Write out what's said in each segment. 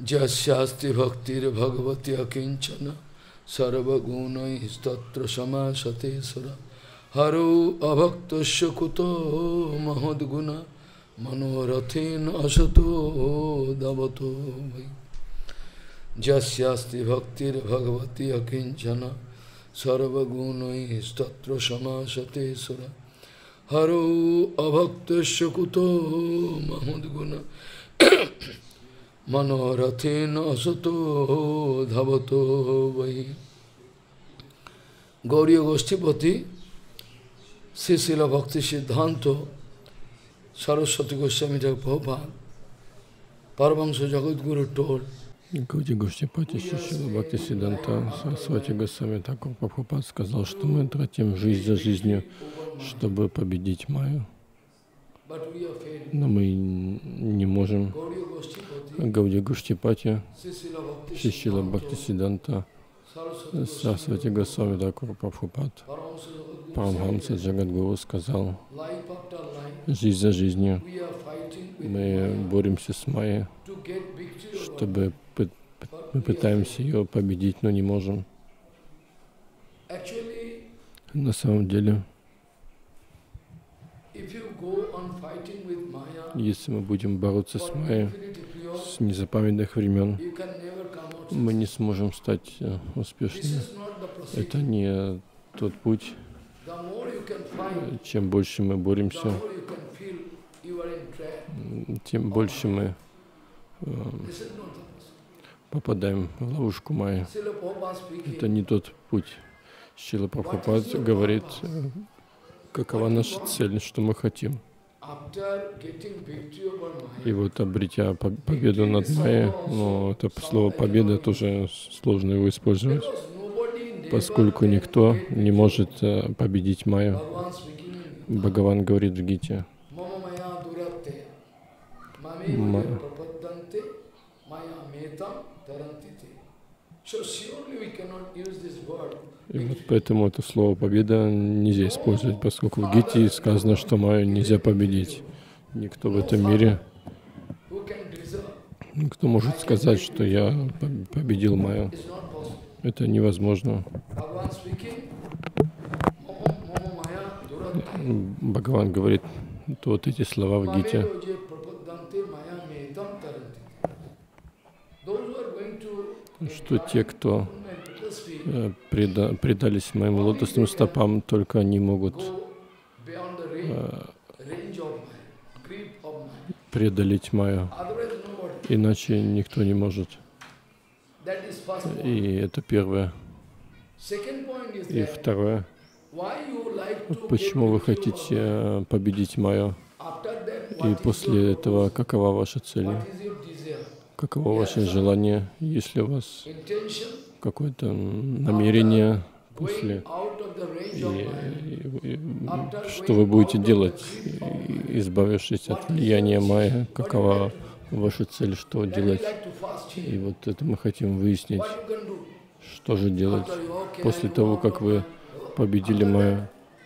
Jasyasti bhaktir bhagavati akinchana sarvagunai tatra samasate sura haro abhaktasya kuto mahadguna manorathen asato davato vai. Jasyasti bhaktir bhagavati akinchana sarvagunai tatra samasate sura haro abhaktasya kuto mahadguna Manorathena asato dhavato vai. Gauriya Goshtipati, Srila Bhakti Siddhanta, Saraswati Goswami Prabhupada, Paramahansa Jagadguru told, Гаудия Госhtipati, Срила Бхакти Сиддханта Сарасвати Госвами Тхакур Прабхупад сказал, что мы тратим жизнь за жизнью, чтобы победить Майю. Но мы не можем. Гаудия Госhtipati, Срила Бхакти Сиддханта Сарасвати Госвами Тхакур Прабхупад, Парамахамса Джагадгуру сказал, жизнь за жизнью мы боремся с Майей, чтобы мы пытаемся ее победить, но не можем. На самом деле, если мы будем бороться с Майей с незапамятных времен, мы не сможем стать успешными. Это не тот путь. Чем больше мы боремся, тем больше мы попадаем в ловушку Майи. Это не тот путь. Шрила Прабхупад говорит, какова наша цель, что мы хотим. И вот обретя победу над Майей, но это слово «победа» тоже сложно его использовать, поскольку никто не может победить Майю. Бхагаван говорит в Гите, и вот поэтому это слово «победа» нельзя использовать, поскольку в Гите сказано, что Майю нельзя победить. Никто в этом мире, кто может сказать, что я победил Майю. Это невозможно. Бхагаван говорит вот эти слова в Гите. Что те, кто предались моим лотосным стопам, только они могут преодолеть Майю. Иначе никто не может. И это первое. И второе. Почему вы хотите победить Майю? И после этого какова ваша цель? Каково ваше желание, если у вас какое-то намерение после, что вы будете делать, избавившись от влияния Майи, какова ваша цель, что делать? И вот это мы хотим выяснить, что же делать после того, как вы победили Майю.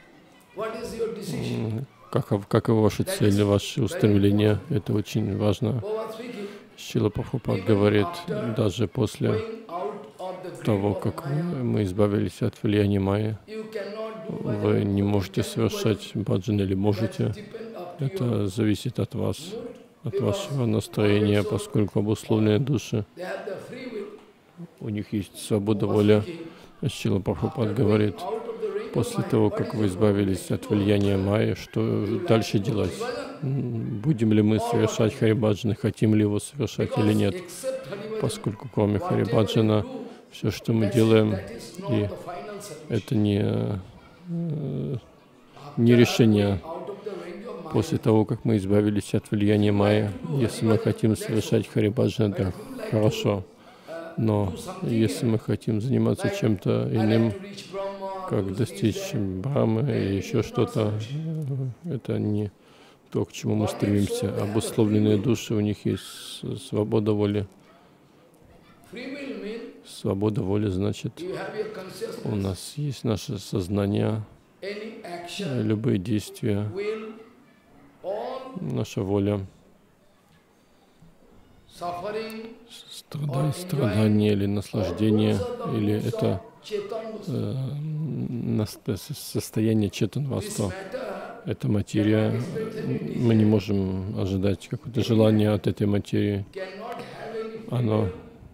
Какова ваша цель, ваше устремление? Это очень важно. Шрила Прабхупад говорит, даже после того, как мы избавились от влияния Майи, вы не можете совершать баджан или можете. Это зависит от вас, от вашего настроения, поскольку обусловленные души, у них есть свобода воли. Шрила Прабхупад говорит, после того, как вы избавились от влияния Майи, что дальше делать? Будем ли мы совершать харибаджаны, хотим ли его совершать или нет? Поскольку кроме харибаджана все, что мы делаем, и это не решение. После того, как мы избавились от влияния Майи, если мы хотим совершать харибаджаны, это хорошо. Но если мы хотим заниматься чем-то иным, как достичь Брахмы или еще что-то, это не то, к чему мы стремимся. Обусловленные души, у них есть свобода воли. Свобода воли значит, у нас есть наше сознание, любые действия, наша воля. страдание или наслаждение, или это состояние четанваста. Это материя. Мы не можем ожидать какое-то желание от этой материи. Оно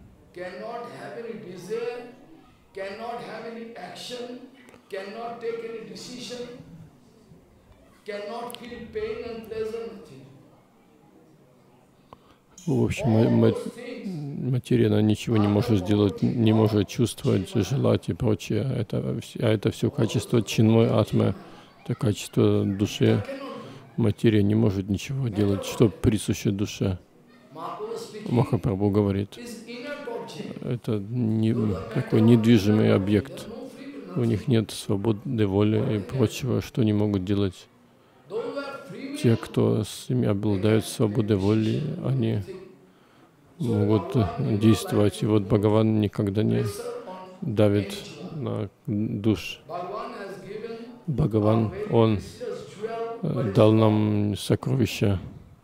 в общем, материя, она ничего не может сделать, не может чувствовать, желать и прочее. Это все качество чинмой атмы, это качество души. Материя не может ничего делать, что присуще душе. Махапрабху говорит, это такой недвижимый объект. У них нет свободы воли и прочего, что они могут делать. Те, кто с ними обладают свободой воли, они могут действовать. И вот Бхагаван никогда не давит на душ. Бхагаван, Он дал нам сокровища,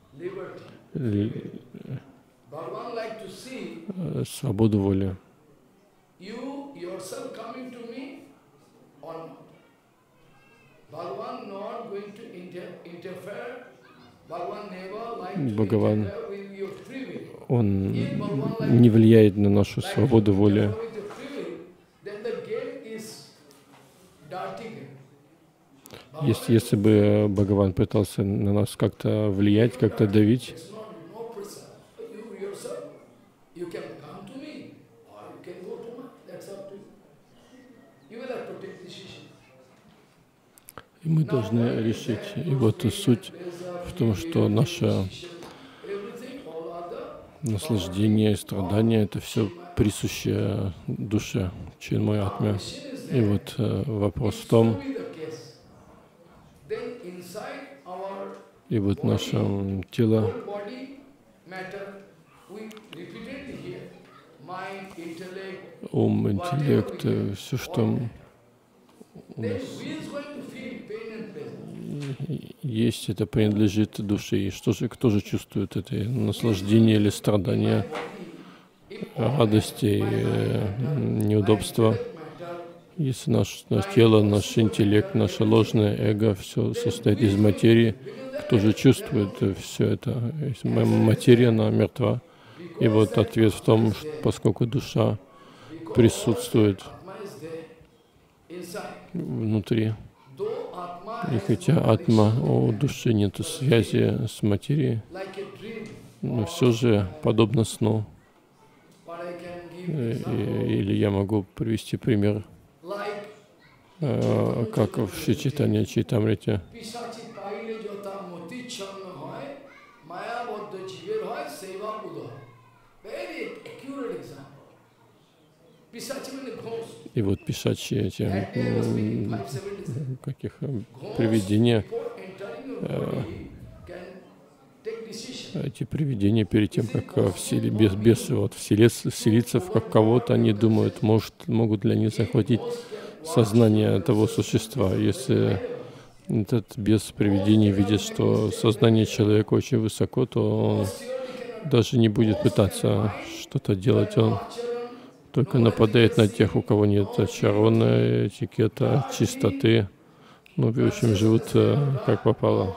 свободу воли. Бхагаван, Он не влияет на нашу свободу воли. Если бы Бхагаван пытался на нас как-то влиять, как-то давить, и мы должны решить. И вот суть в том, что наше наслаждение и страдание — это все присуще душе, чинмой атме. И вот вопрос в том, и вот наше тело, ум, интеллект, все, что у нас есть, это принадлежит душе. И кто же чувствует это наслаждение или страдание, радости, неудобства? Если наше тело, наш интеллект, наше ложное эго, все состоит из материи, кто же чувствует все это? Материя, она мертва. И вот ответ в том, что поскольку душа присутствует внутри, и хотя атма, у души нет связи с материей, но все же подобно сну. Или я могу привести пример, как в Шри Чайтанья Чайтамрите. И вот пишачьи эти привидения, эти привидения перед тем, как вселиться в кого-то, они думают, могут ли они захватить сознание того существа. Если этот бес привидений видит, что сознание человека очень высоко, то он даже не будет пытаться что-то делать. Он только нападает на тех, у кого нет ачарона, этикета, чистоты. Ну, в общем, живут как попало.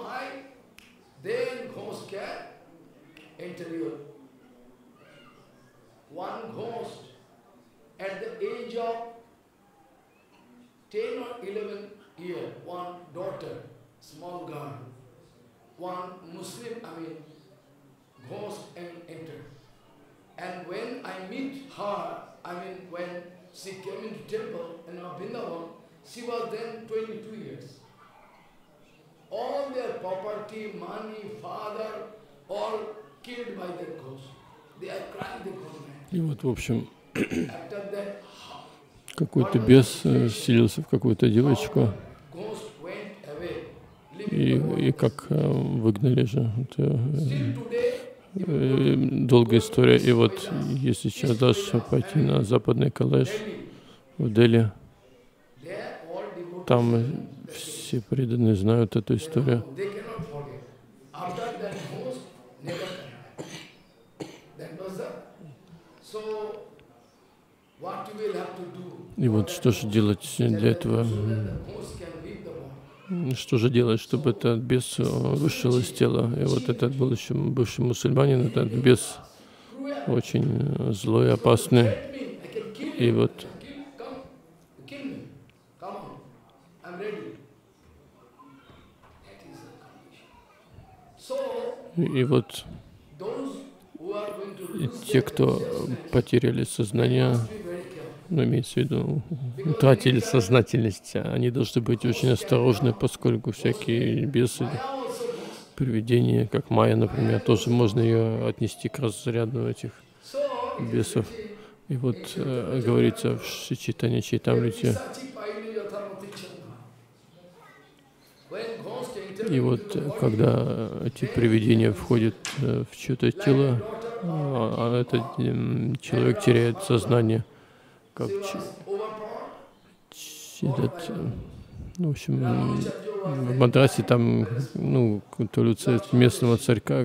And when I meet her, when she came into temple in Vrindavan, she was then 22 years. All their property, money, father, all killed by that ghost. They are crying the ghost. И вот, в общем, какой-то бес вселился в какую-то девочку, и как выгнали же. Это долгая история. И вот если сейчас даже пойти на западный Калеш в Дели, там все преданные знают эту историю. И вот что же делать для этого? Что же делать, чтобы этот бес вышел из тела? И вот этот бывший мусульманин, этот бес очень злой, опасный. И вот те, кто потеряли сознание, ну, имеется в виду, утратили сознательность, они должны быть очень осторожны, поскольку всякие бесы, привидения, как Майя, например, тоже можно ее отнести к разряду этих бесов. И вот говорится в Чайтанья Чайтамрите. И вот когда эти привидения входят в чье-то тело, этот человек теряет сознание. Как этот, ну, в общем, в Мадрасе там, ну, то ли местного царька,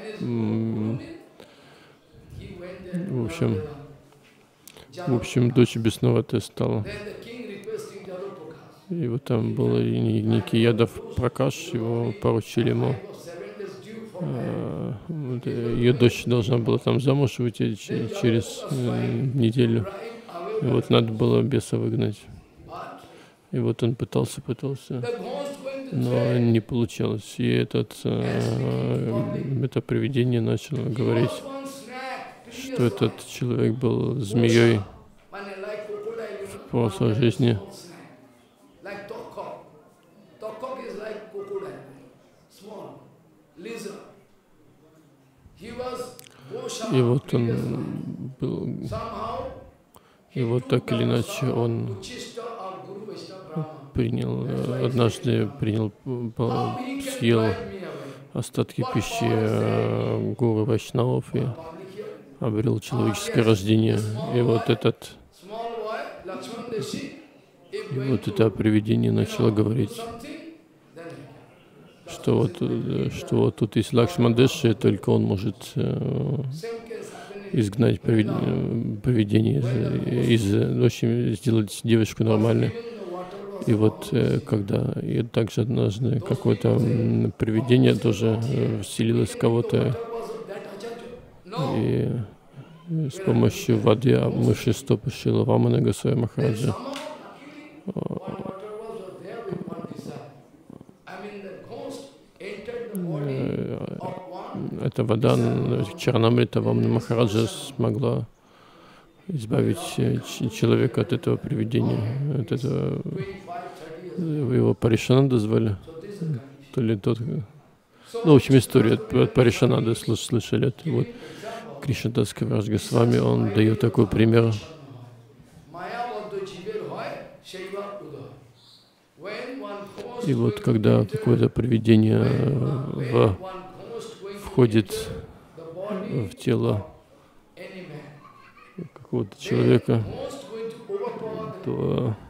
в общем, дочь бесноватая стала. И вот там был некий Ядав Пракаш, его поручили ему. Ее дочь должна была там замуж выйти через неделю. И вот надо было беса выгнать. И вот он пытался, но не получалось. И это привидение начало говорить, что этот человек был змеей в прошлой жизни. И вот он был, и вот так или иначе он однажды съел остатки пищи гуру Вайшнавов и обрел человеческое рождение. И вот это привидение начало говорить, что вот тут есть Лакшман-Риши, только он может изгнать привидение, в общем, сделать девочку нормальной. И вот и также однажды какое-то привидение тоже вселилось в кого-то, и с помощью воды мыши стопы Шрила Вамана Госвами Махараджа эта вода, Чаранамрита Вамана Махараджа, смогла избавить человека от этого привидения, от этого. Вы его Паришананда звали? То ли тот. Ну, в общем, историю от Паришананды слышали. Вот Кришнадас Кавирадж Госвами, он дает такой пример. И вот когда какое-то привидение входит в тело какого-то человека, то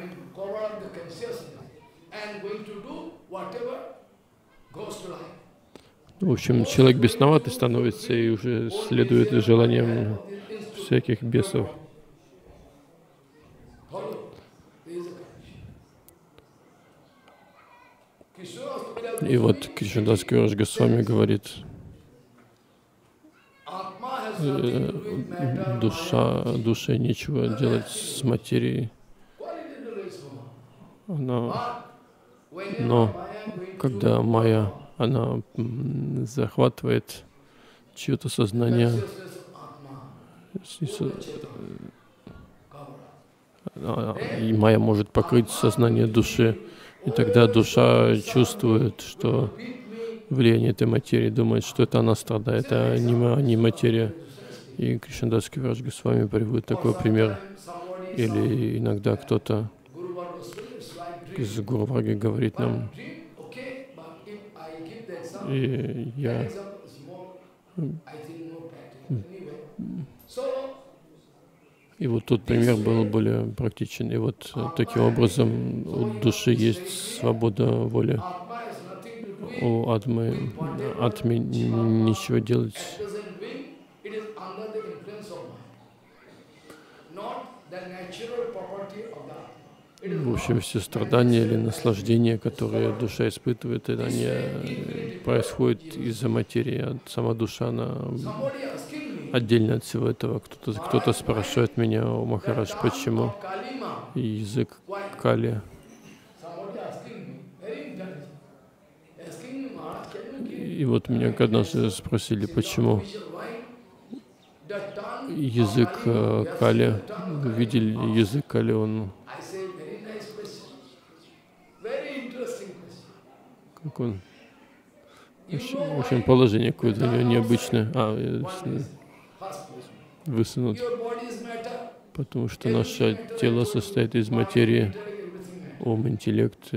в общем, человек бесноватый становится и уже следует желаниям всяких бесов. И вот Кришнадас Кавирадж Госвами говорит, душе нечего делать с материей. Но когда майя, она захватывает чье-то сознание, и майя может покрыть сознание души, и тогда душа чувствует, что влияние этой материи, думает, что это она страдает, а не материя. И Кришнадас Кавирадж Госвами приводит такой пример. Или иногда кто-то из Гуру Варги говорит нам, и я И вот тот пример был более практичен. И вот таким образом у души есть свобода воли. У атмы ничего делать В общем, все страдания или наслаждения, которые душа испытывает, они происходят из-за материи, а сама душа, она отдельно от всего этого. Кто-то спрашивает меня: о Махарадж, почему язык Кали? И вот меня однажды спросили, почему язык Кали, вы видели язык Кали, он, как он, в общем, положение какое-то у него необычное, высунут, потому что наше тело состоит из материи, ум, интеллект,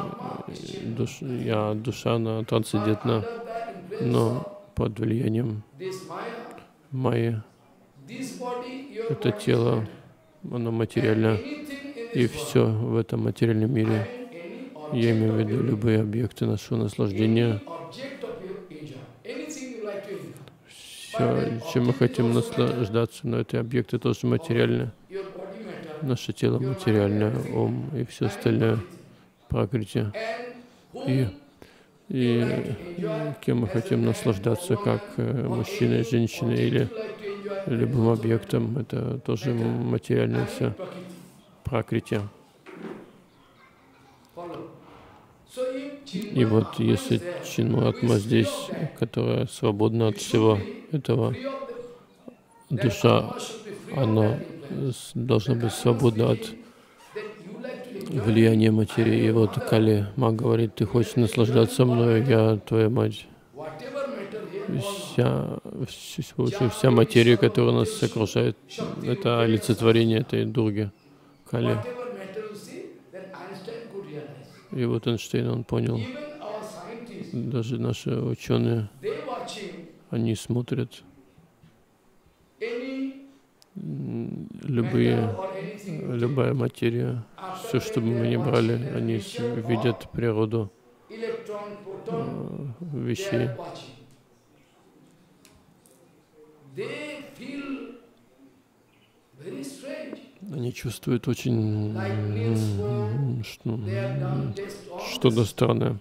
душа, она трансцендентна, но под влиянием майя это тело, оно материально, и все в этом материальном мире, я имею в виду любые объекты нашего наслаждения, все, чем мы хотим наслаждаться, но эти объекты тоже материальны. Наше тело материальное, ум и все остальное пракрити. И кем мы хотим наслаждаться, как мужчины, женщины или любым объектом, это тоже материальное все пракрити. И вот если Чинмахатма здесь, которая свободна от всего этого, душа, она должна быть свободна от влияния материи. И вот Кали Ма говорит: ты хочешь наслаждаться мною, я твоя мать. Вся материя, которая нас окружает, это олицетворение этой Дурги, Кали. И вот Эйнштейн, он понял, даже наши ученые, они смотрят любая материя, все, что бы мы ни брали, они видят природу вещей. Они чувствуют очень что-то странное.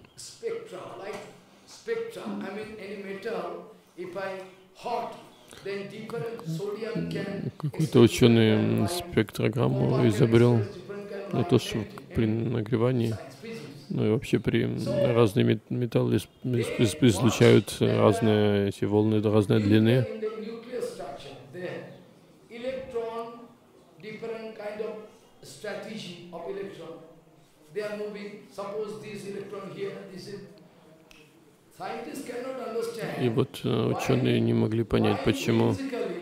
Какой-то ученый спектрограмму изобрел, не то что при нагревании, но и вообще при разные металлы излучают разные эти волны до разной длины. И вот ученые не могли понять, почему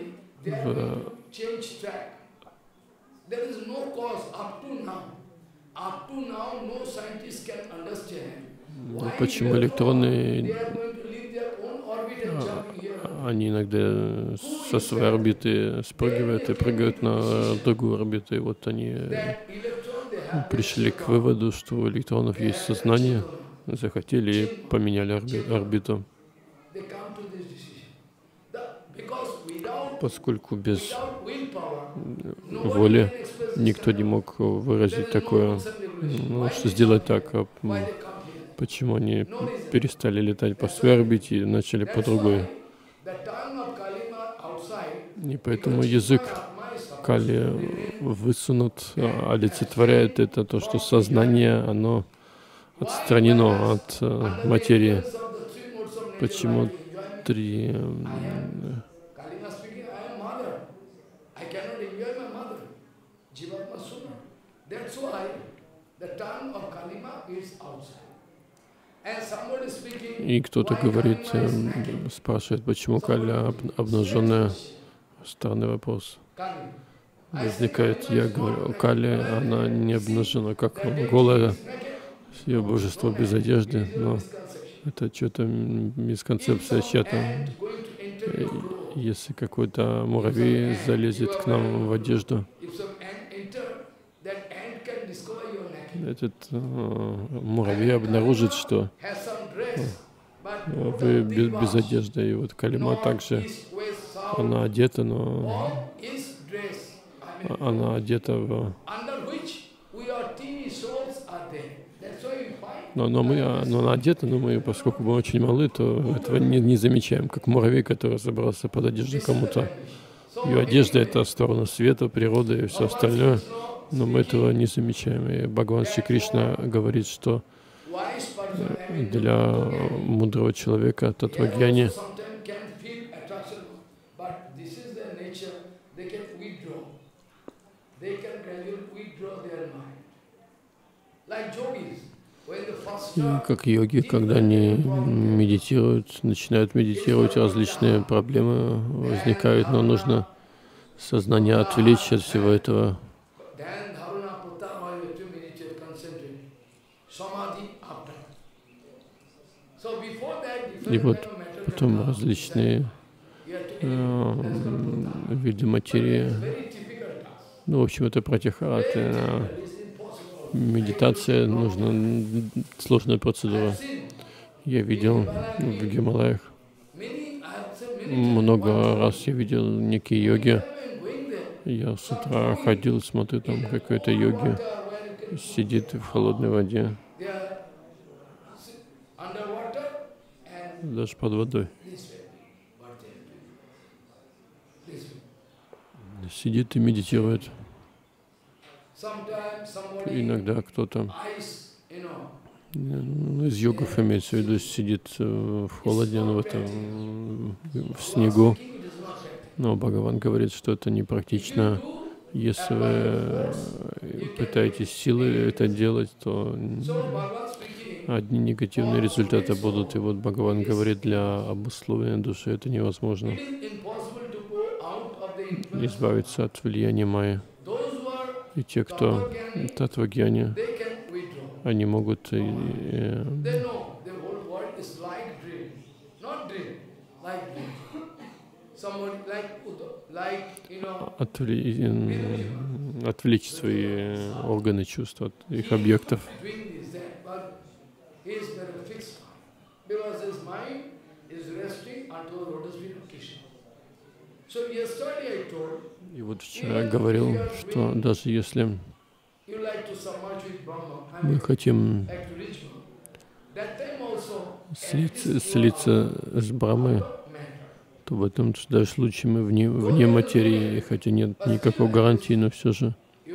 почему электроны, они иногда со своей орбиты спрыгивают и прыгают на другую орбиту. И вот они пришли к выводу, что у электронов есть сознание, захотели и поменяли орбиту. Поскольку без воли никто не мог выразить такое, что сделать так, почему они перестали летать по своей орбите и начали по другой. И поэтому язык Кали высунут, олицетворяет это то, что сознание, оно отстранено от материи. Почему три... И кто-то говорит, спрашивает, почему Кали обнаженная. Странный вопрос возникает. Я говорю, Кали, она не обнажена, как голая, ее божество без одежды, но это что-то мисконцепция чья-то. Если какой-то муравей залезет к нам в одежду, этот муравей обнаружит, что вы без одежды. И вот Кали Ма также, она одета, но она одета в... Но она одета, но мы, поскольку мы очень малы, то этого не замечаем, как муравей, который забрался под одежду кому-то. Ее одежда — это сторона света, природы и все остальное, но мы этого не замечаем. И Бхагаван Шри Кришна говорит, что для мудрого человека татвагьяни как йоги, когда они медитируют, начинают медитировать, различные проблемы возникают, но нужно сознание отвлечь от всего этого. И вот потом различные виды материи. Ну, в общем, это пратихара, медитация, нужна сложная процедура. Я видел в Гималаях, много раз я видел некие йоги. Я с утра ходил, смотрю, там какой-то йоги сидит в холодной воде, даже под водой. Сидит и медитирует. Иногда кто-то из йогов, имеется в виду, сидит в холоде, в снегу. Но Бхагаван говорит, что это непрактично. Если вы пытаетесь силой это делать, то одни негативные результаты будут. И вот Бхагаван говорит, для обусловления души это невозможно избавиться от влияния майя. И те, кто татвагьяни, они могут отвлечь свои органы чувств от их объектов. И вот вчера я говорил, что даже если мы хотим слиться с Брахмой, то в этом даже случае мы вне материи, хотя нет никакой гарантии, но все же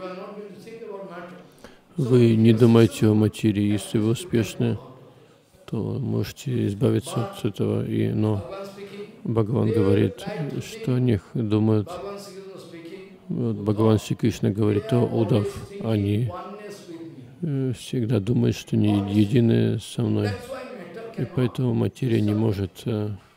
вы не думаете о материи. Если вы успешны, то можете избавиться от этого. Но Бхагаван говорит, что о них думают. Вот Бхагаван Шри Кришна говорит о Удав. Они всегда думают, что они едины со мной. И поэтому материя не может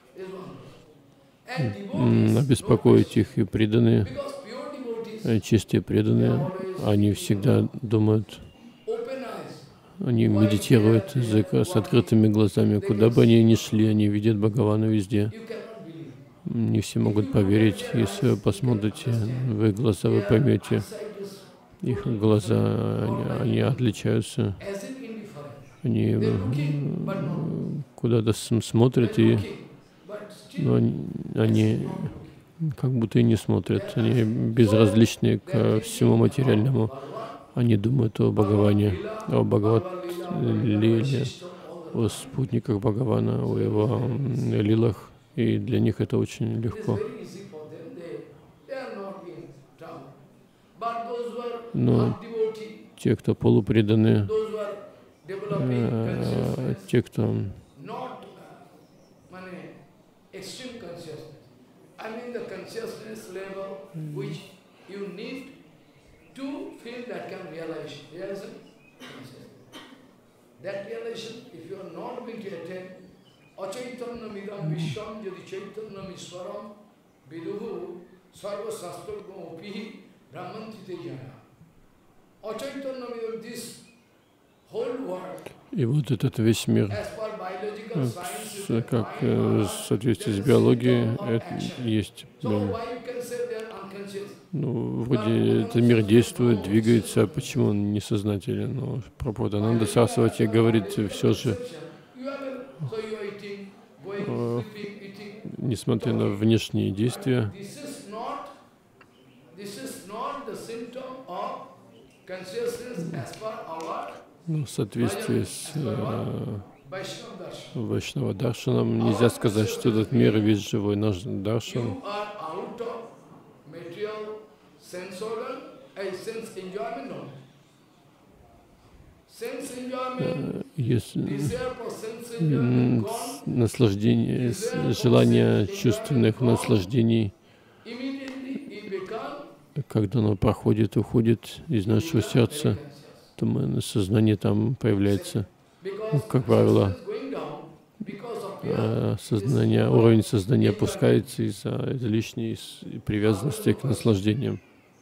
обеспокоить их. И преданные, чистые преданные, они всегда думают, они медитируют с открытыми глазами. Куда бы они ни шли, они видят Бхагавана везде. Не все могут поверить. Если вы посмотрите в их глаза, вы поймете, их глаза, они отличаются. Они куда-то смотрят, но они как будто и не смотрят. Они безразличны ко всему материальному. Они думают о Бхагаване, о Бхагават-лиле, о спутниках Бхагавана, о его лилах. И для них это очень легко. Но те, кто полупреданные, те, кто Achaitanya midam vishwam yadi chaitanyam iswaram viduhu sarva sastragam opihi brahmanti te jana. Achaitanya midam, this whole world, и вот этот весь мир, как в соответствии с биологией, это есть. Ну, вроде этот мир действует, двигается, а почему он несознателен? Но Прабхупада Сарасвати говорит, все же, несмотря на внешние действия, Но в соответствии с Вайшнава Даршаном нельзя сказать, что этот мир весь живой. Наш Даршан наслаждение, желание чувственных наслаждений, когда оно проходит, уходит из нашего сердца, то сознание там появляется. Как правило, уровень сознания опускается из-за лишней привязанности к наслаждениям.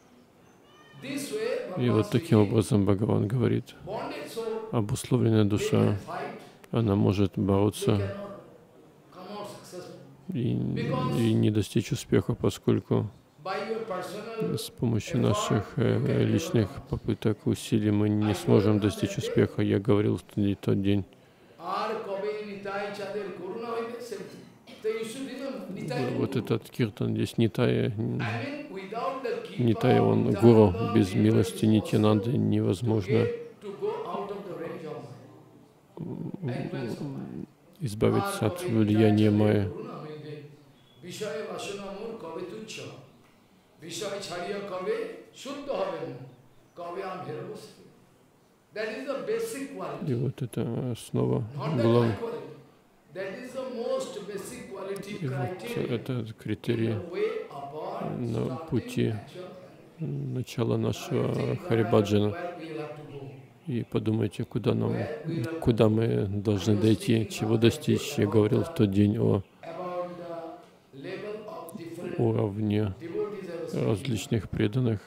И вот таким образом Бхагаван говорит, обусловленная душа, она может бороться и не достичь успеха, поскольку с помощью наших личных попыток, усилий мы не сможем достичь успеха. Я говорил в тот день. Вот этот киртан здесь Нитая, он гуру, без милости Нитьянанды невозможно избавиться от влияния майя. И вот это снова главное. И вот это критерий на пути начала нашего Харибаджана. И подумайте, куда мы должны дойти, чего достичь. Я говорил в тот день о уровне различных преданных.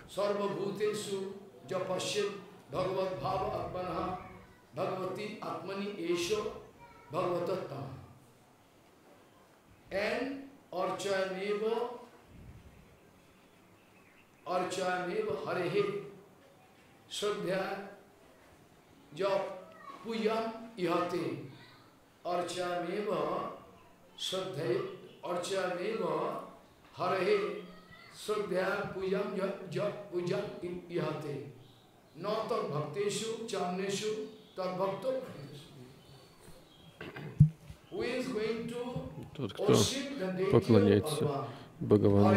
Тот, кто поклоняется Бхагавану.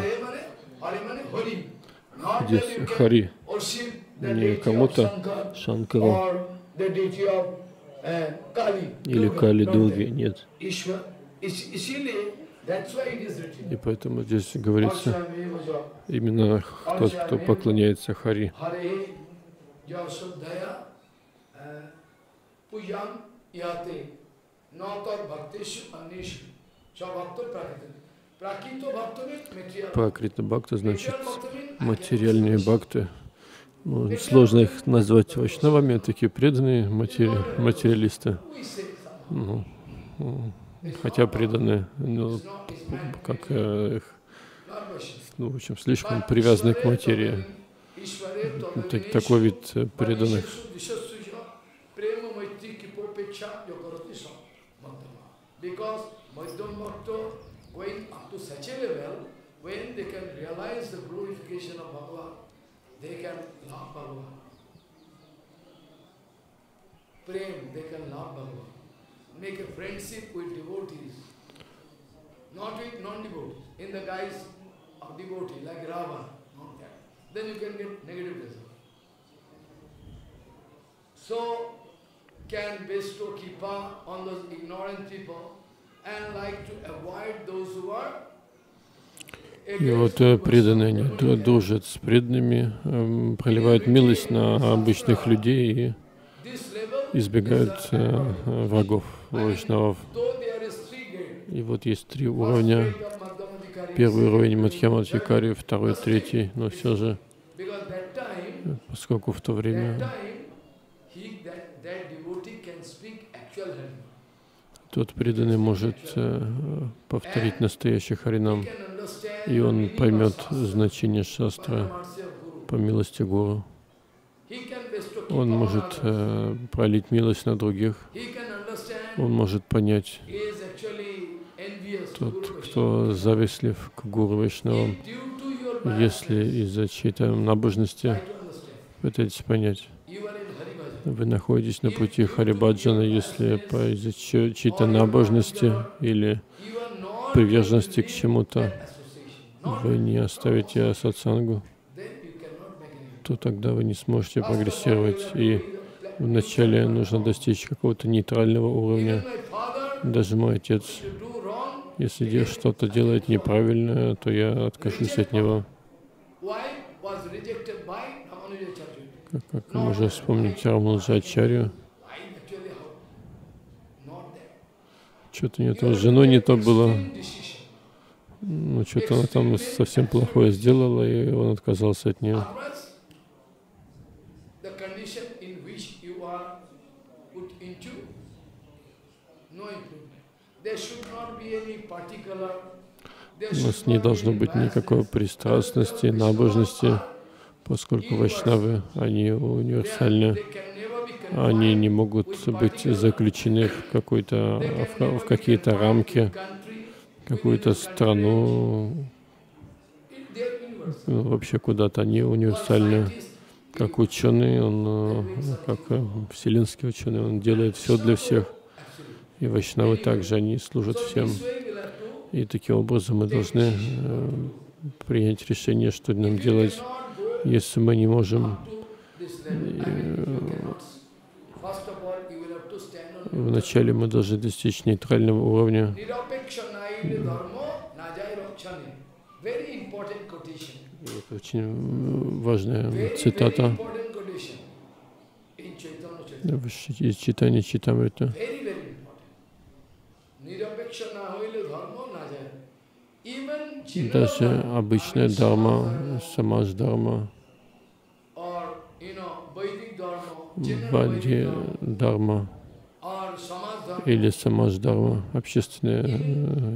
Здесь Хари, не кому-то, Шанкару или Кали Дурги, нет. И поэтому здесь говорится именно тот, кто поклоняется Хари. Пракрита бхакта значит материальные бхакты. Сложно их назвать вайшнавами, такие преданные материалисты. Хотя преданные, но как в общем, слишком привязаны к материи. Такой вид преданных. They can love Bhagavan. Prem, they can love Bhagavan. Make a friendship with devotees, not with non-devotees. In the guise of devotee, like Ravana, not that. Then you can get negative result. So, can bestow kippa on those ignorant people and like to avoid those who are. И вот преданные, они дружат с преданными, проливают милость на обычных людей и избегают врагов, вайшнавов. И вот есть 3 уровня. Первый уровень Мадхьямадхикари, второй, третий, но все же, поскольку в то время тот преданный может повторить настоящий Харинам, и он поймет значение шастры по милости Гуру. Он может пролить милость на других. Он может понять, тот, кто завистлив к Гуру Вайшнавам, Если из-за чьей-то набожности, пытайтесь понять, вы находитесь на пути Харибаджана, если из-за чьей-то набожности или приверженности к чему-то вы не оставите сатсангу, то тогда вы не сможете прогрессировать. И вначале нужно достичь какого-то нейтрального уровня. Даже мой отец, если что-то делает неправильно, то я откажусь от него. Как можно вспомнить Рамануджачарью. Что-то не то, с женой не то было. Ну, что-то она там совсем плохое сделала, и он отказался от нее. У нас не должно быть никакой пристрастности, набожности, поскольку вайшнавы, они универсальны. Они не могут быть заключены в какие-то рамки, какую-то страну, вообще куда-то. Они универсальны. Как ученый, как вселенский ученый, он делает все для всех. И вайшнавы также, они служат всем. И таким образом мы должны принять решение, что нам делать, если мы не можем. Вначале мы должны достичь нейтрального уровня. Это очень важная цитата из Чайтанья Чайтамрита. Даже обычная дharma, самадж-дharma, бадди-дharma или самадж-дharma, общественная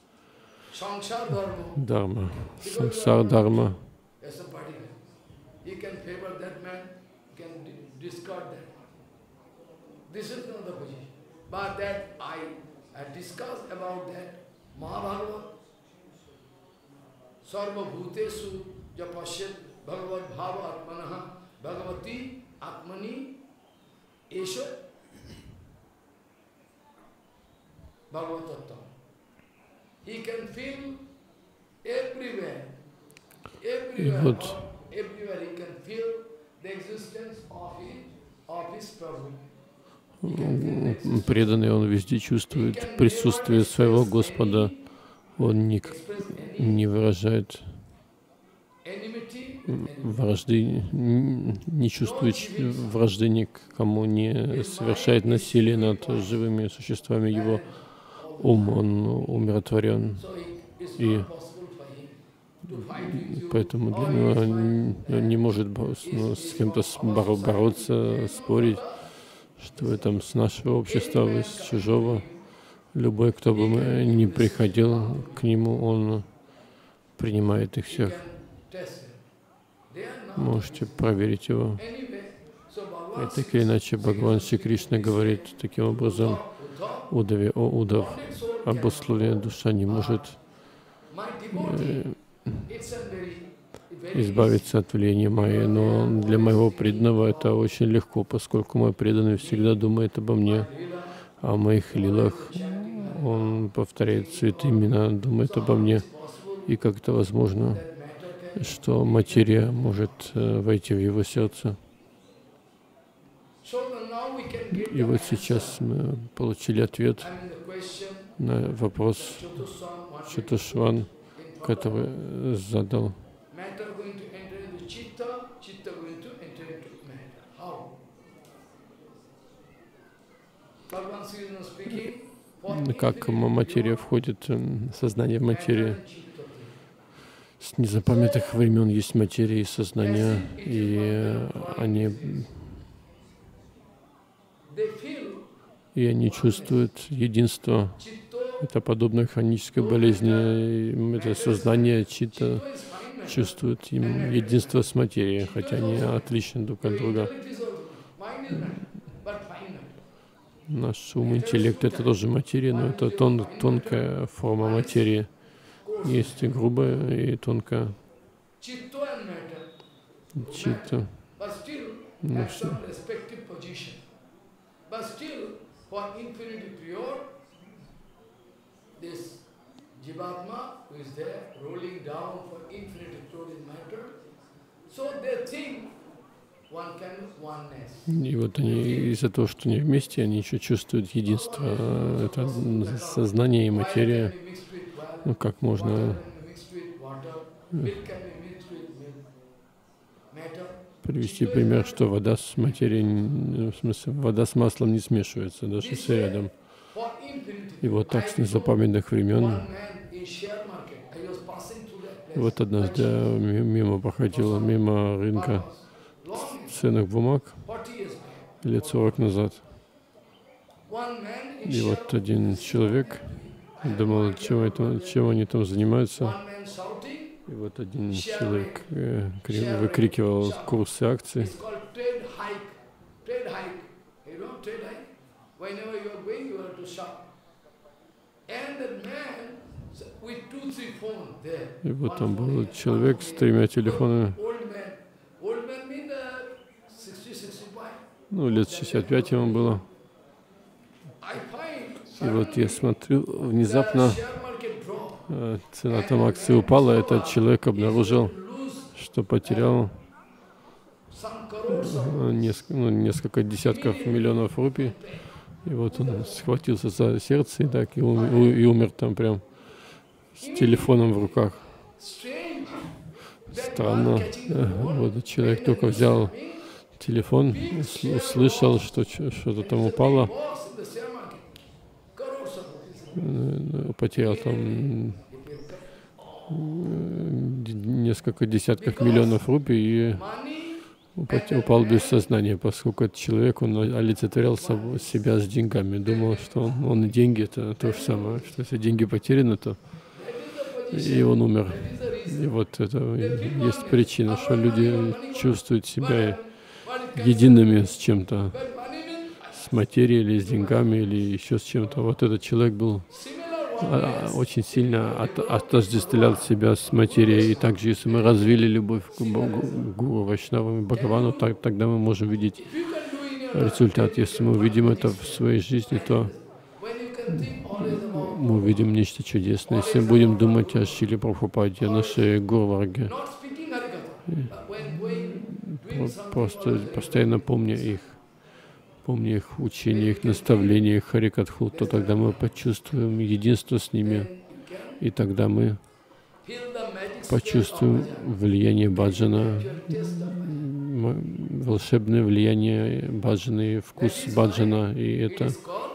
дharma, самсар-дharma. Sarva bhutesu japashyat bhagavad bhava atmanaha bhagavati atmani esha bhagavatattva. He can feel everywhere, everywhere he can feel the existence of his Prabhu. Преданный, он везде чувствует присутствие своего Господа. Он не выражает вражды, не чувствует вражды ни к кому, не совершает насилие над живыми существами. Его ум, он умиротворен, и поэтому для него он не может с кем-то бороться, спорить, что вы там с нашего общества, вы с чужого. Любой, кто бы ни приходил к нему, он принимает их всех. Можете проверить его. И так или иначе, Бхагаван Шри Кришна говорит таким образом: Удаве, о Удав, обусловленная душа не может избавиться от влияния Майи, но для моего преданного это очень легко, поскольку мой преданный всегда думает обо мне, о моих лилах. Он повторяет святые имена, думает обо мне. И как это возможно, что материя может войти в его сердце. И вот сейчас мы получили ответ на вопрос Чатушван, который задал. Как материя входит, сознание в материю. С незапамятных времен есть материя и сознание, и они чувствуют единство. Это подобно хронической болезни. Это сознание читта чувствует единство с материей, хотя они отличны друг от друга. Наш ум, интеллект — это тоже материя, но это тонкая форма материи. Есть и грубая, и тонкая. читта. Ну, и вот они из-за того, что они вместе, они еще чувствуют единство. Это сознание и материя. Ну, как можно привести пример, что вода с материей, в смысле, вода с маслом не смешивается, даже если рядом. И вот так с незапамятных времен. Вот однажды я мимо походил, мимо рынка ценных бумаг лет 40 назад. И вот один человек думал, чем они там занимаются. И вот один человек выкрикивал курсы акций. И вот там был человек с 3 телефонами. Ну, лет 65 ему было. И вот я смотрю, внезапно цена там акции упала, этот человек обнаружил, что потерял несколько десятков миллионов рупий. И вот он схватился за сердце и так и умер там прям с телефоном в руках. Странно. Вот человек только взял телефон, услышал, что что-то там упало, потерял там несколько десятков миллионов рупий и упал без сознания, поскольку этот человек, он олицетворял себя с деньгами, думал, что он и деньги — это то же самое, что если деньги потеряны, то и он умер. И вот это есть причина, что люди чувствуют себя едиными с чем-то, с материей или с деньгами или еще с чем-то. Вот этот человек был очень сильно отождествлял себя с материей. И также, если мы развили любовь к Гуру, Вайшнавам и Бхагавану, тогда мы можем видеть результат. Если мы увидим это в своей жизни, то мы увидим нечто чудесное. Если мы будем думать о Шриле Прабхупаде, о нашей Гуру-варге, просто постоянно помня их учения, их наставления, их харикатху, то тогда мы почувствуем единство с ними, и тогда мы почувствуем влияние баджана, волшебное влияние баджаны, вкус баджана, и это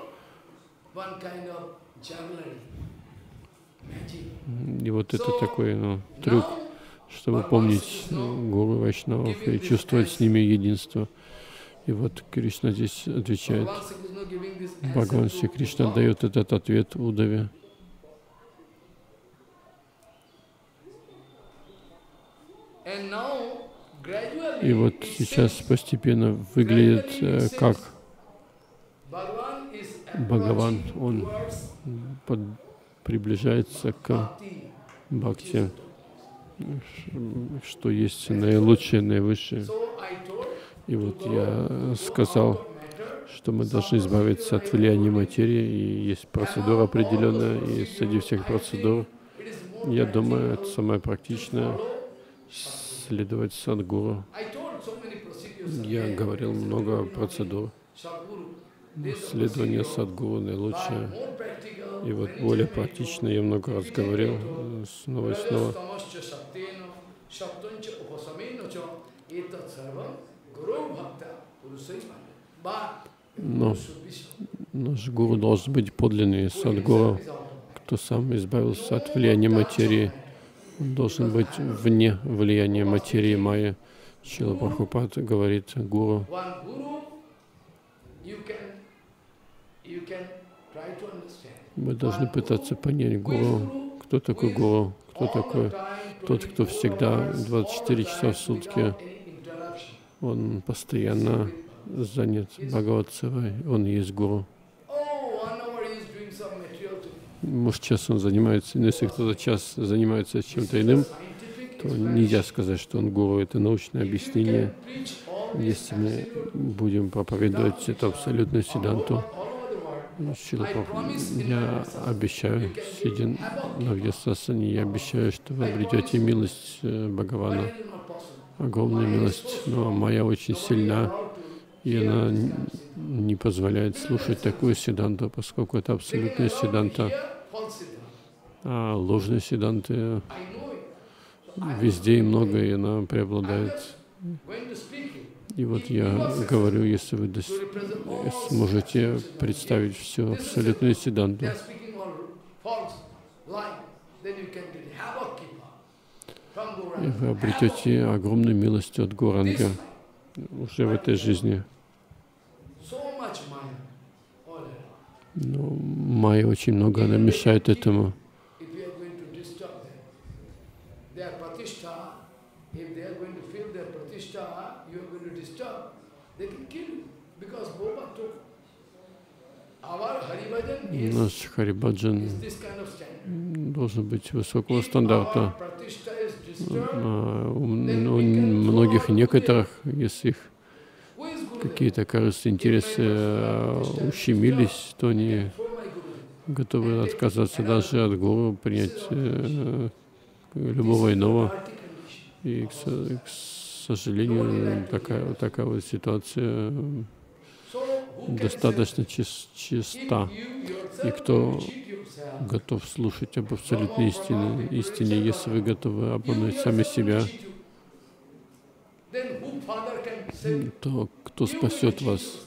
вот это такой трюк, чтобы помнить Гуру Вайшнавов и чувствовать с ними единство. И вот Кришна здесь отвечает, Бхагаван Шри Кришна дает этот ответ Удаве. И вот сейчас постепенно выглядит, как Бхагаван, он приближается к бхакти, что есть наилучшее, наивысшее. И вот я сказал, что мы должны избавиться от влияния материи, и есть процедура определенная, и среди всех процедур, я думаю, это самое практичное — следовать Садгуру. Я говорил много процедур. Следование Садгуру наилучшее. И вот более практично я много раз говорил, снова и снова. Но наш гуру должен быть подлинный Садгуру, кто сам избавился от влияния материи. Он должен быть вне влияния материи майя. Шрила Прабхупада говорит гуру. Мы должны пытаться понять гуру. Кто такой гуру? Кто такой тот, кто всегда 24 часа в сутки, он постоянно занят Бхагават-севой, он есть гуру. Может, час он занимается, но если кто-то час занимается чем-то иным, то нельзя сказать, что он гуру. Это научное объяснение. Если мы будем проповедовать эту абсолютную сиддханту, я обещаю, сидя на Вьясасане, я обещаю, что вы обретете милость Бхагавана, огромную милость, но моя очень сильна, и она не позволяет слушать такую сиддханту, поскольку это абсолютная сиддханта, а ложные сиддханты везде и много, и она преобладает. И вот я говорю, если вы сможете представить всю абсолютную сиддханту, и вы обретете огромную милость от Гауранги уже в этой жизни. Но майя очень много, она мешает этому. Наш Харибаджан должен быть высокого стандарта. У многих некоторых, если их какие-то, кажется, интересы ущемились, то они готовы отказаться даже от гуру, принять любого иного. И, к сожалению, такая вот ситуация достаточно чиста. И кто готов слушать об абсолютной истине, если вы готовы обмануть сами себя, то кто спасет вас?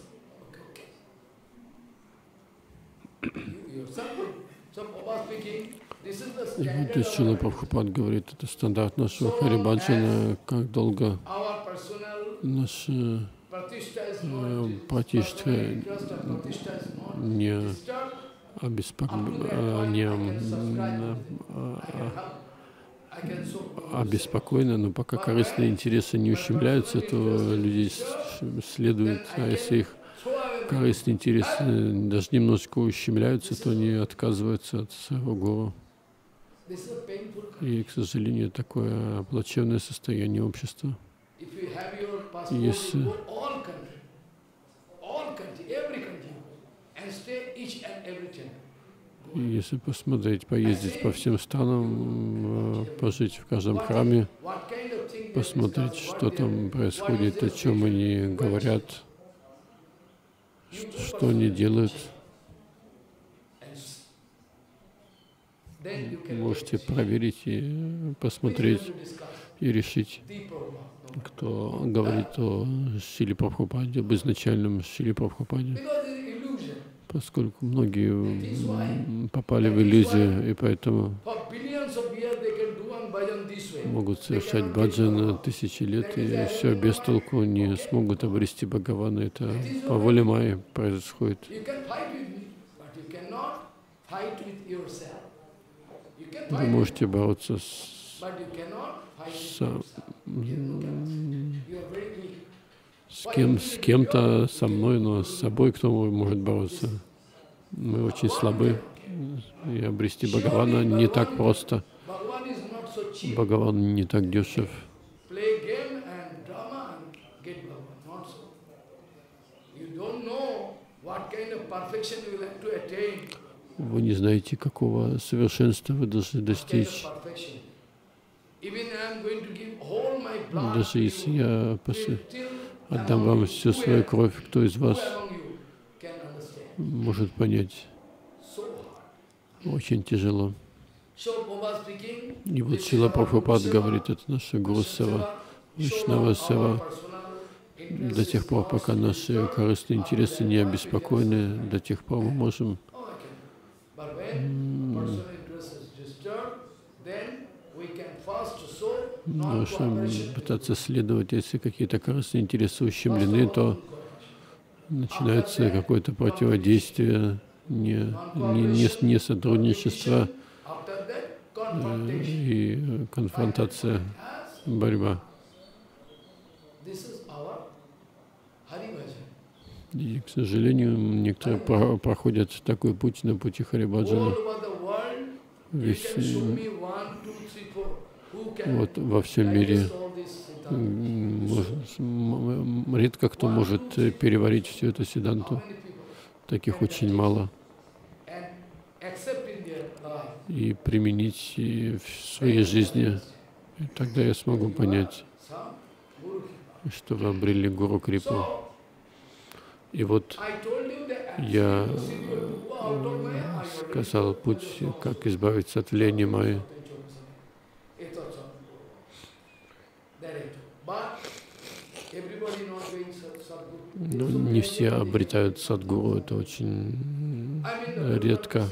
И вот Шрила Прабхупад говорит, это стандарт нашего Харибаджана, как долго наша пратиштха не обеспокоена, но пока корыстные интересы не ущемляются, то люди следуют, а если их корыстные интересы даже немножко ущемляются, то они отказываются от своего гуру. И, к сожалению, такое плачевное состояние общества. Если посмотреть, поездить по всем странам, пожить в каждом храме, посмотреть, что там происходит, о чем они говорят, что они делают, можете проверить и посмотреть и решить, кто говорит о Шриле Прабхупаде, об изначальном Шриле Прабхупаде, поскольку многие попали в иллюзию, и поэтому могут совершать баджан тысячи лет, и все без толку, не смогут обрести Бхагавана. Это по воле майи происходит. Вы можете бороться с кем-то, со мной, но с собой кто может бороться? Мы очень слабы, и обрести Бхагавана не так просто. Бхагаван не так дешев. Вы не знаете, какого совершенства вы должны достичь. Даже если я отдам вам всю свою кровь, кто из вас может понять? Очень тяжело. И вот Шрила Прабхупад говорит, это наша Гуру Сева, Вайшнава Сева. До тех пор, пока наши корыстные интересы не обеспокоены, до тех пор мы можем пытаться следовать. Если какие-то корыстные интересы ущемлены, то начинается какое-то противодействие, не сотрудничество и конфронтация, борьба. И, к сожалению, некоторые проходят такой путь на пути Харибаджана. Вот во всем мире редко кто может переварить всю эту сиддханту. Таких очень мало. И применить в своей жизни. И тогда я смогу понять, что вы обрели Гуру Крипу. И вот я сказал путь, как избавиться от влияния Майи. Но не все обретают садгуру, это очень редко.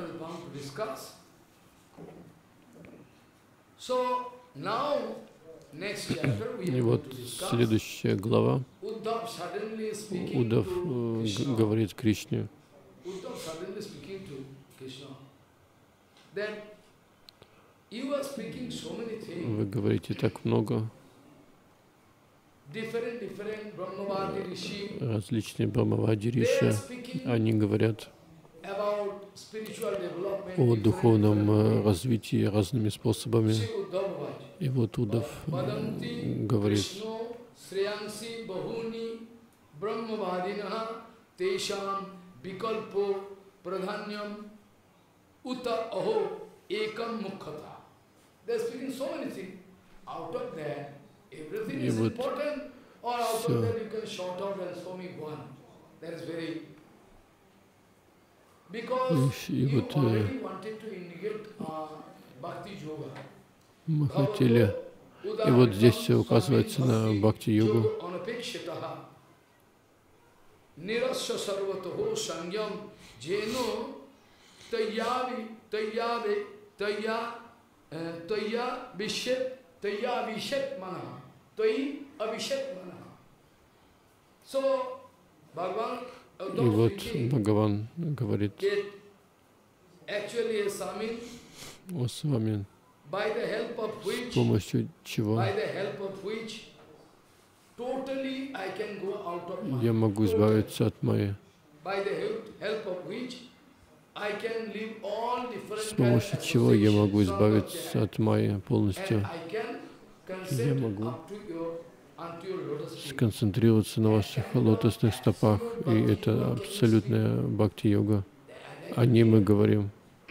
И вот следующая глава. Уддав говорит Кришне. Вы говорите так много. Различные Брахмавади риши, они говорят о духовном развитии разными способами. И вот Уддав говорит, и вот мы хотели, и вот здесь все указывается на бхакти-йогу. И вот Бхагаван говорит о Свами, с помощью чего я могу избавиться от Майи, с помощью чего я могу избавиться от Майи полностью. Я могу сконцентрироваться на ваших лотосных стопах, и это абсолютная бхакти-йога. О ней мы говорим.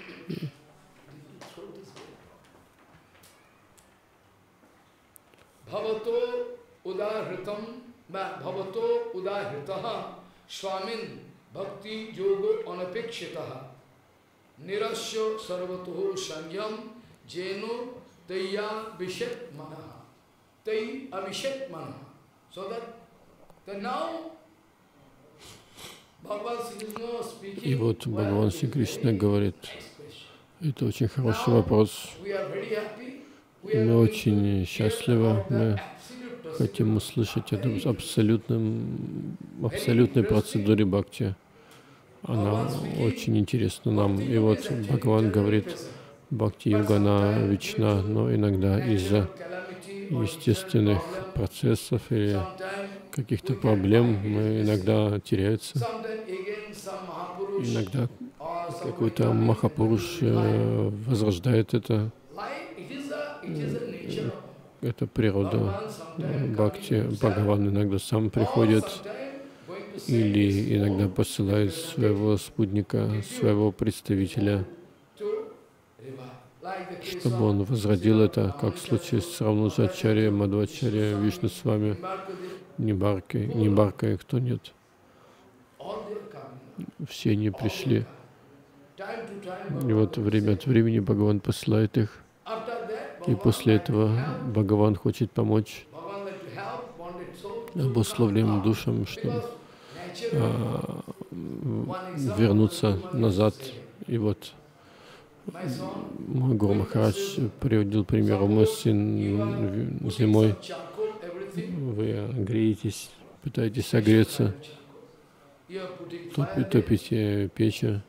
И вот Бхагаван Шри Кришна говорит, это очень хороший вопрос. Мы очень счастливы, мы хотим услышать об абсолютной процедуре бхакти. Она очень интересна нам. И вот Бхагаван говорит, бхакти-йога, она вечна, но иногда из-за естественных процессов или каких-то проблем мы иногда теряются. Иногда какой-то Махапуруш возрождает это. Это природа бхакти. Бхагаван иногда сам приходит или иногда посылает своего спутника, своего представителя, чтобы он возродил это, как в случае с Равнусачарьей, Мадхвачарьей, Вишну-свами, Нибаркой, кто нет. Все они пришли. И вот время от времени Бхагаван посылает их. И после этого Бхагаван хочет помочь обусловленным душам, чтобы вернуться назад. И вот мой Гуру Махарадж приводил пример. Мой сын зимой, вы греетесь, пытаетесь согреться, топите печи.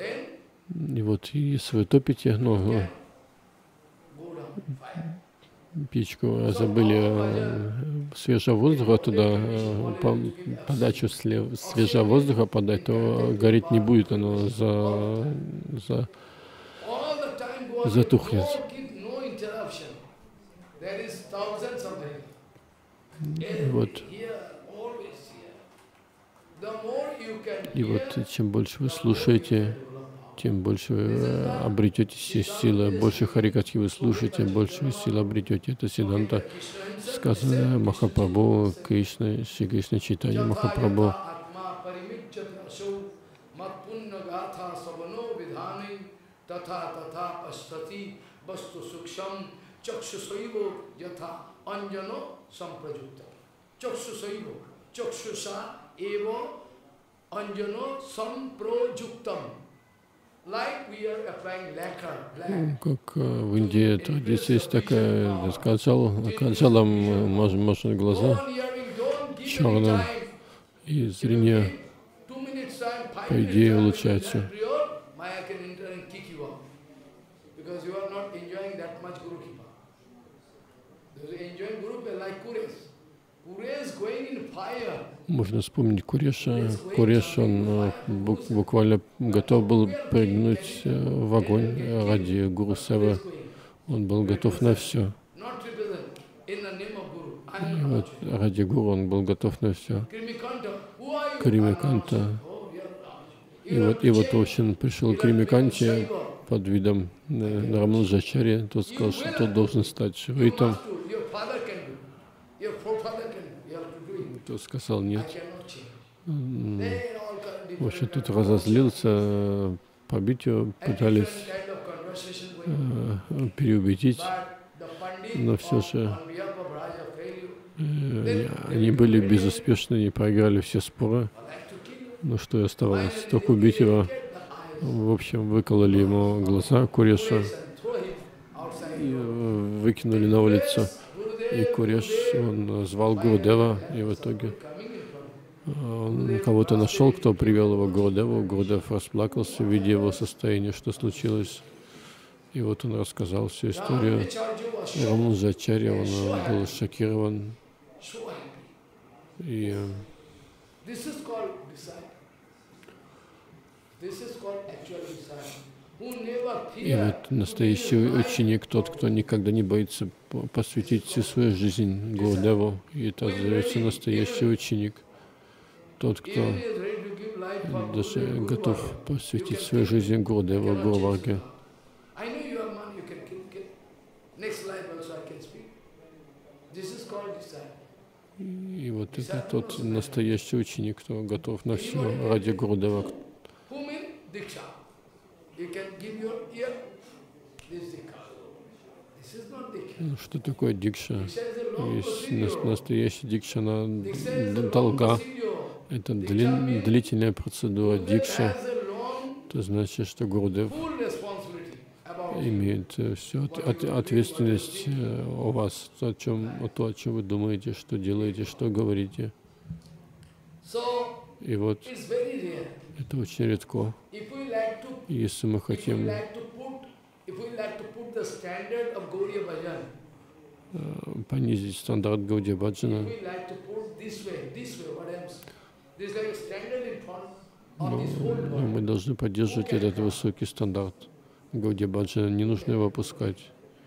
И вот если вы топите, печку, забыли свежего воздуха туда, подачу свежего воздуха подать, то гореть не будет, оно затухнет. Вот. И вот чем больше вы слушаете, тем больше вы обретете силы, больше харикатхи вы слушаете, больше сил обретете. Это Сиддханта, сказанное Махапрабху, Кришна, Шри Кришна Чайтанья Махапрабху. Как в Индии традиция есть такая, каджалом можно глаза черным, и зрение, по идее, улучшается. Можно вспомнить Куреша. Куреш, он буквально готов был прыгнуть в огонь ради Гуру Севы. Он был готов на все. И вот ради Гуру он был готов на все. Кримиканта. И вот в общем, пришел к Кримиканте под видом Рамануджачарьи. Тот сказал, что тот должен стать шивитом. Тот сказал нет. В общем, тут разозлился, побить его пытались, переубедить, но все же они были безуспешны, не проиграли все споры. Ну что и оставалось, только убить его. В общем, выкололи ему глаза Куреша и выкинули на улицу. И Куреш, он звал Гурудева, и в итоге он кого-то нашел, кто привел его к Гурудеву. Гурудев расплакался, видя его состояние, что случилось. И вот он рассказал всю историю. Рамануджачарья, он был шокирован. И вот настоящий ученик, тот, кто никогда не боится посвятить всю свою жизнь Гурудеву, и это называется настоящий ученик. Тот, кто даже готов посвятить свою жизнь Гурудеву, Гуру-варге. И вот это тот настоящий ученик, кто готов на все ради Гурудева. Что такое дикша? Есть настоящая дикша, она долга. Это длительная процедура. Дикша, это значит, что Гурудев имеет всю ответственность о вас, о чем вы думаете, что делаете, что говорите. И вот это очень редко. Если мы хотим понизить стандарт Гаудия Баджана, но мы должны поддерживать этот высокий стандарт Гаудия Баджана. Не нужно его опускать.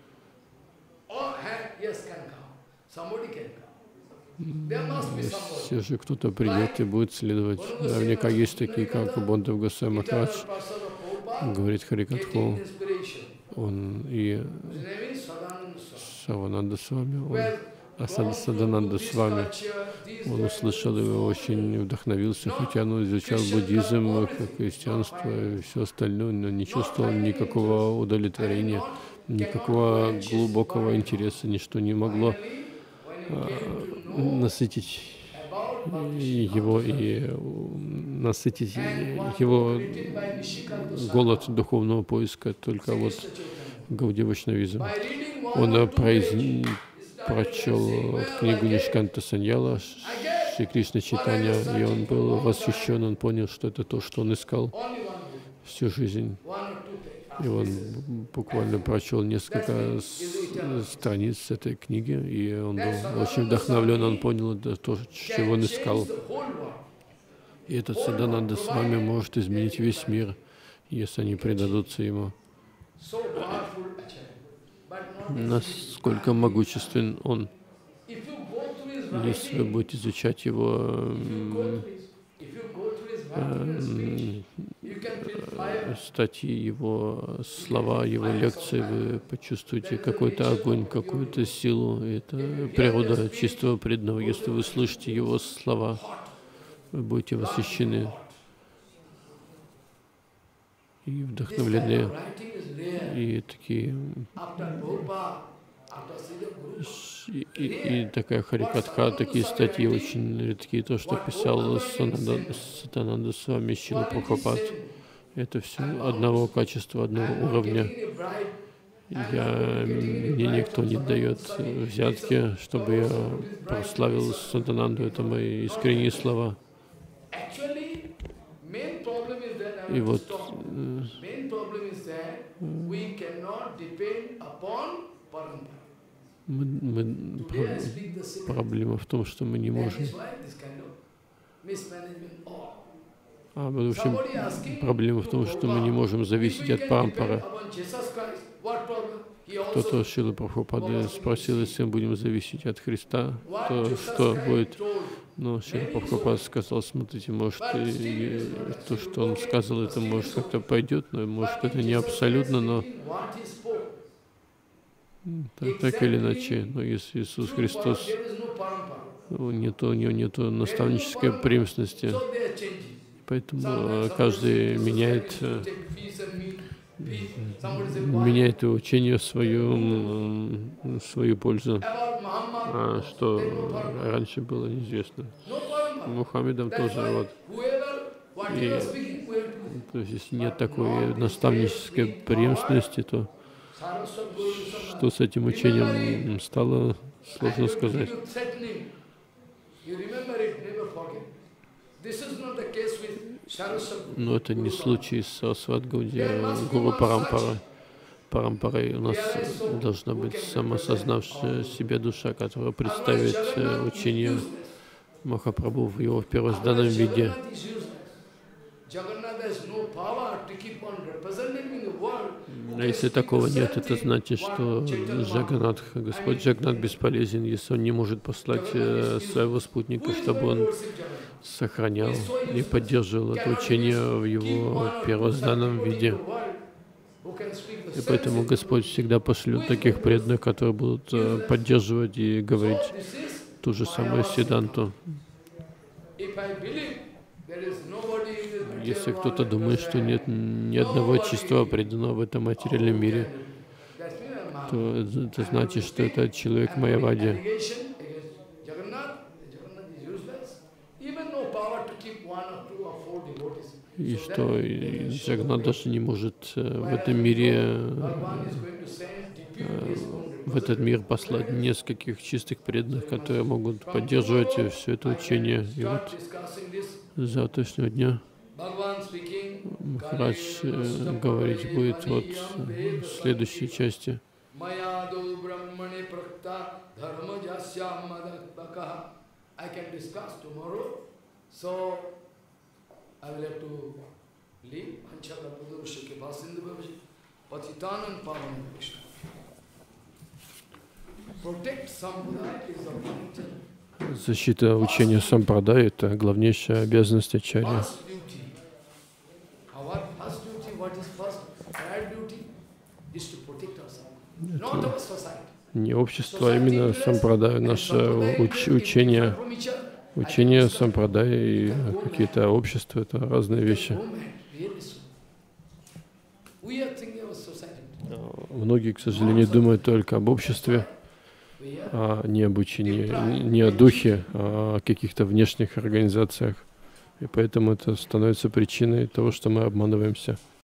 Если же кто-то придет и будет следовать, наверняка есть такие, как Бондав Госвами Махарадж, говорит Харикатху, он и Савананда с вами, Садананда с вами, он услышал его, очень вдохновился, хотя он изучал буддизм, христианство и все остальное, но не чувствовал никакого удовлетворения, никакого глубокого интереса, ничто не могло насытить его и насытить его голод духовного поиска, только вот Гаудия Вайшнавизм. Он прочел книгу Нишканта Саньяла, Шри Кришна Чайтанья, и он был восхищен, он понял, что это то, что он искал всю жизнь. И он буквально прочел несколько страниц этой книги, и он был очень вдохновлен, он понял это, то, чего он искал. И этот Садананда с вами может изменить весь мир, если они предадутся ему. Насколько могуществен он. Если вы будете изучать его статьи, его слова, его лекции, вы почувствуете какой-то огонь, какую-то силу. Это природа чистого преданного. Если вы слышите его слова, вы будете восхищены и вдохновлены. И такие и такая Харикатха, такие статьи очень редкие, то, что писал Сатананда Свами Шрила Прабхупад. Это все одного качества, одного уровня. Мне никто не дает взятки, чтобы я прославил Сатананду. Это мои искренние слова. И вот проблема в том, что мы не можем. В общем, проблема в том, что мы не можем зависеть от парампары. Кто-то Шрила Прабхупады спросил, если мы будем зависеть от Христа, то что будет? Но Шрила Прабхупада сказал, смотрите, может, то, что он сказал, это может как-то пойдет, но может это не абсолютно, но так или иначе. Но если Иисус Христос, у него нету наставнической преемственности, поэтому каждый меняет учение в свою пользу, что раньше было неизвестно. Мухаммедом тоже вот. И, то есть, если нет такой наставнической преемственности, то что с этим учением стало, сложно сказать. Но это не случай с Сарасвати Гуру Парампарой. У нас должна быть самосознавшая себя душа, которая представит учение Махапрабху в его первозданном виде. А если такого нет, это значит, что Джаганнат, Господь Джаганнат бесполезен, если он не может послать своего спутника, чтобы он сохранял и поддерживал это учение в его первозданном виде. И поэтому Господь всегда пошлет таких преданных, которые будут поддерживать и говорить ту же самую Сиддханту. Если кто-то думает, что нет ни одного чистого преданного в этом материальном мире, то это значит, что это человек Майявади. И что Джаганнат даже не может в этом мире, в этот мир послать нескольких чистых преданных, которые могут поддерживать все это учение. И вот с завтрашнего дня Махарадж говорить будет вот в следующей части. Защита учения Сампрадай — это главнейшая обязанность ачарьи. Это не общество, а именно Сампрадай, наше учение. Учение Сампрадай и какие-то общества — это разные вещи. Многие, к сожалению, думают только об обществе, а не об учении, не о духе, а о каких-то внешних организациях. И поэтому это становится причиной того, что мы обманываемся.